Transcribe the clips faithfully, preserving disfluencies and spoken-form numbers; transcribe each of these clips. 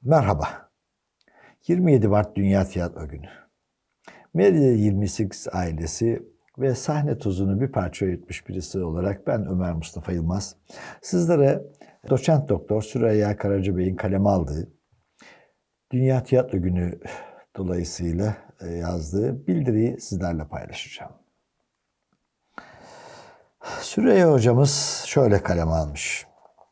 Merhaba. yirmi yedi Mart Dünya Tiyatro Günü. Medya yirmi sekiz ailesi ve sahne tozunu bir parça yutmuş birisi olarak ben Ömer Mustafa Yılmaz, sizlere doçent doktor Süreyya Karacabey'in kaleme aldığı Dünya Tiyatro Günü dolayısıyla yazdığı bildiriyi sizlerle paylaşacağım. Süreyya hocamız şöyle kaleme almış.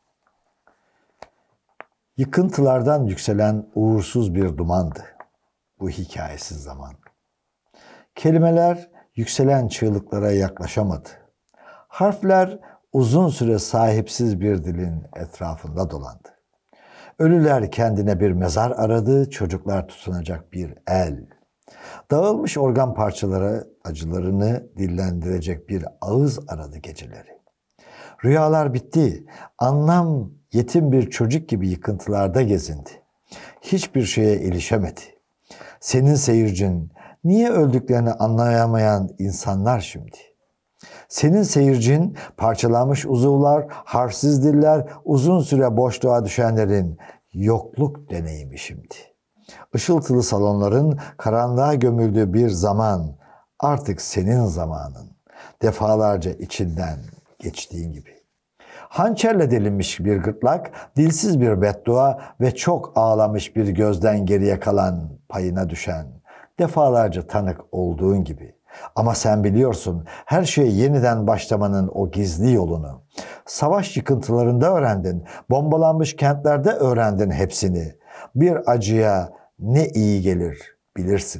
Yıkıntılardan yükselen uğursuz bir dumandı bu hikayesiz zaman. Kelimeler yükselen çığlıklara yaklaşamadı. Harfler uzun süre sahipsiz bir dilin etrafında dolandı. Ölüler kendine bir mezar aradı, çocuklar tutunacak bir el. Dağılmış organ parçaları acılarını dillendirecek bir ağız aradı geceleri. Rüyalar bitti, anlam yetim bir çocuk gibi yıkıntılarda gezindi. Hiçbir şeye ilişemedi. Senin seyircin, niye öldüklerini anlayamayan insanlar şimdi? Senin seyircin, parçalanmış uzuvlar, harfsiz diller, uzun süre boşluğa düşenlerin yokluk deneyimi şimdi. Işıltılı salonların karanlığa gömüldüğü bir zaman, artık senin zamanın. Defalarca içinden geçtiğin gibi. Hançerle delinmiş bir gırtlak, dilsiz bir beddua ve çok ağlamış bir gözden geriye kalan payına düşen, defalarca tanık olduğun gibi. Ama sen biliyorsun her şeye yeniden başlamanın o gizli yolunu. Savaş yıkıntılarında öğrendin, bombalanmış kentlerde öğrendin hepsini. Bir acıya ne iyi gelir bilirsin.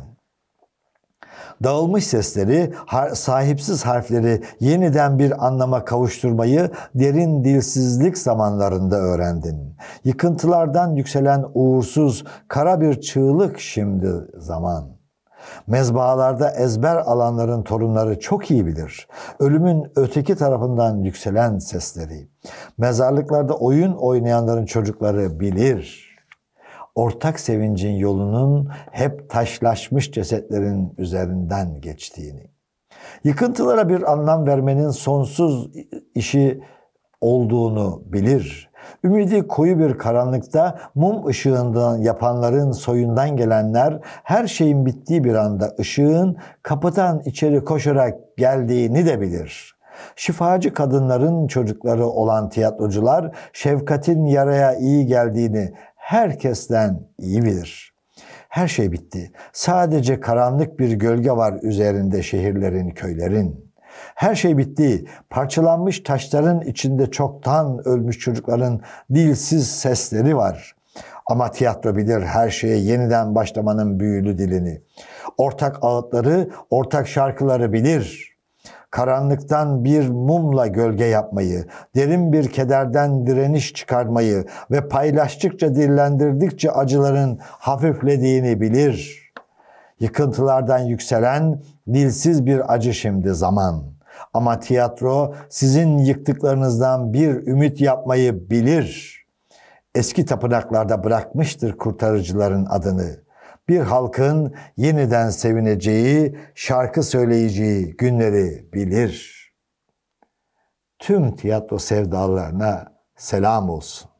Dağılmış sesleri, sahipsiz harfleri yeniden bir anlama kavuşturmayı derin dilsizlik zamanlarında öğrendin. Yıkıntılardan yükselen uğursuz, kara bir çığlık şimdi zaman. Mezbahalarda ezber alanların torunları çok iyi bilir. Ölümün öteki tarafından yükselen sesleri. Mezarlıklarda oyun oynayanların çocukları bilir. Ortak sevincin yolunun hep taşlaşmış cesetlerin üzerinden geçtiğini. Yıkıntılara bir anlam vermenin sonsuz işi olduğunu bilir. Ümidi koyu bir karanlıkta mum ışığından yapanların soyundan gelenler her şeyin bittiği bir anda ışığın kapıdan içeri koşarak geldiğini de bilir. Şifacı kadınların çocukları olan tiyatrocular şefkatin yaraya iyi geldiğini herkesten iyi bilir. Her şey bitti. Sadece karanlık bir gölge var üzerinde şehirlerin, köylerin. Her şey bitti. Parçalanmış taşların içinde çoktan ölmüş çocukların dilsiz sesleri var. Ama tiyatro bilir her şeye yeniden başlamanın büyülü dilini. Ortak ağıtları, ortak şarkıları bilir. Karanlıktan bir mumla gölge yapmayı, derin bir kederden direniş çıkarmayı ve paylaştıkça, dillendirdikçe acıların hafiflediğini bilir. Yıkıntılardan yükselen dilsiz bir acı şimdi zaman. Ama tiyatro sizin yıktıklarınızdan bir ümit yapmayı bilir. Eski tapınaklarda bırakmıştır kurtarıcıların adını. Bir halkın yeniden sevineceği, şarkı söyleyeceği günleri bilir. Tüm tiyatro sevdalarına selam olsun.